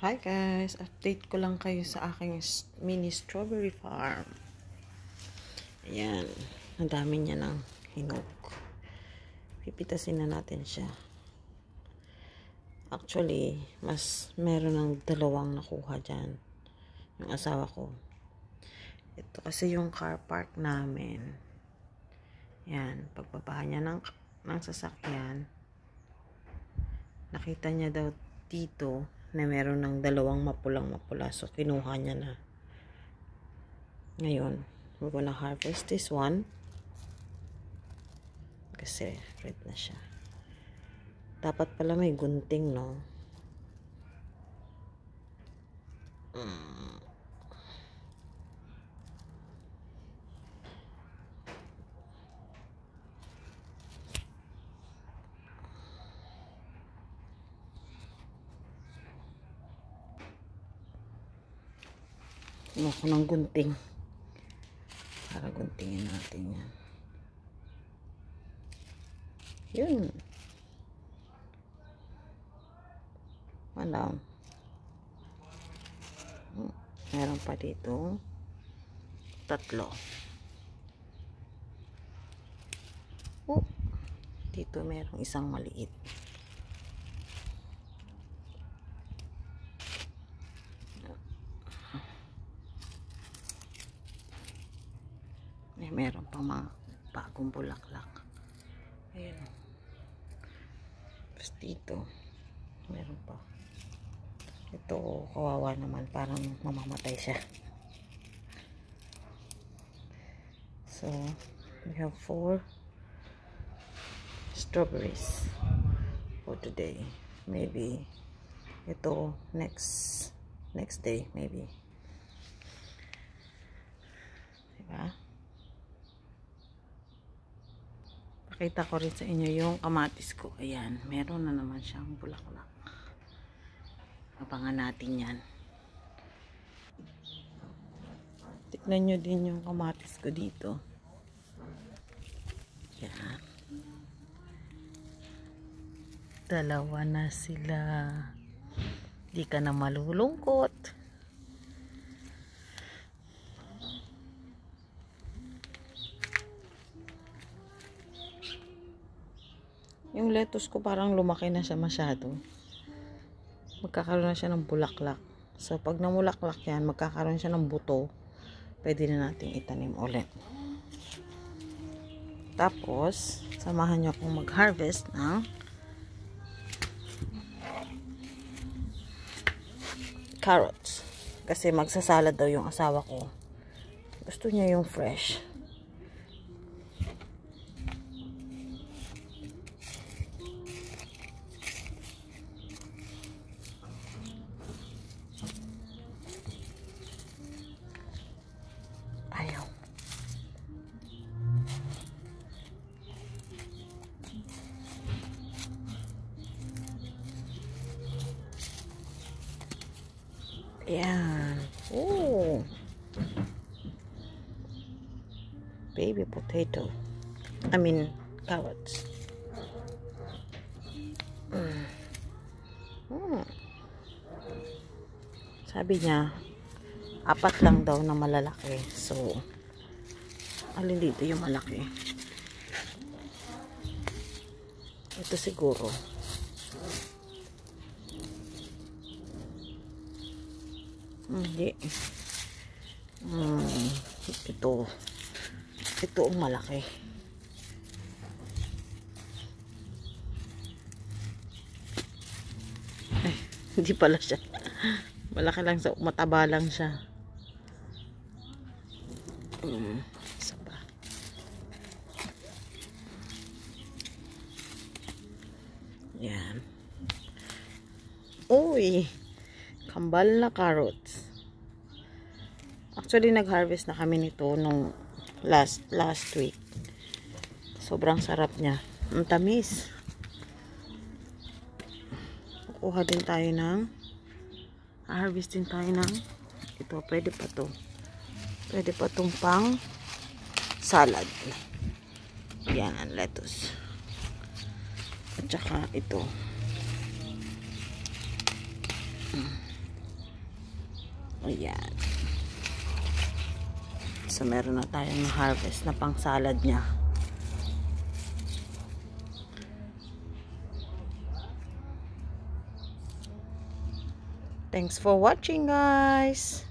Hi guys! Update ko lang kayo sa aking mini strawberry farm. Ayan. Ang dami niya ng hinog. Pipitasin na natin siya. Actually, mas meron ng dalawang nakuha dyan. Yung asawa ko. Ito kasi yung car park namin. Ayan. Pagbaba niya ng sasakyan, nakita niya daw dito na meron ng dalawang mapulang-mapula. So, kinuha niya na. Ngayon, we're gonna harvest this one. Kasi, red na siya. Dapat pala may gunting, no? Ako ng gunting. Para guntingin natin yan. Yun. Wala. Meron pa dito. 3. Oh. Dito merong isang maliit. Meron pang mga bagong bulaklak. Ayun. Tapos dito, meron pa. Ito, kawawa naman. Parang mamamatay siya. So, we have 4 strawberries for today. Maybe ito next day, maybe. Diba? Pakita ko rin sa inyo yung kamatis ko. Ayan, meron na naman siyang bulaklak. Abangan natin yan. Tignan nyo din yung kamatis ko dito. Yan. 2 na sila. Di ka na malulungkot. Yung lettuce ko parang lumaki na siya masyado. Magkakaroon na siya ng bulaklak. So, pag namulaklak yan, magkakaroon siya ng buto. Pwede na natin itanim ulit. Tapos, samahan nyo akong mag-harvest ng carrots. Kasi magsasalad daw yung asawa ko. Gusto niya yung fresh. Ayaw. Ayan. Oh. Baby potato. I mean, carrots. Sabi niya, 4 lang daw na malalaki. So, alin dito yung malaki? Ito siguro. Hindi. Ito ang malaki. Ay, hindi pala siya. Malaki lang sa mataba lang siya. Isa pa. Yan. Uy, kambal na carrots. Actually, nag-harvest na kami nito nung last week. Sobrang sarap niya. Ang tamis. Kukuha din tayo ng harvest din tayo ng ito. Pwede pa to. Pwede pa tong pang salad. Yan, lettuce. At saka ito. Ayan. So, meron na tayong harvest na pang salad niya. Thanks for watching, guys.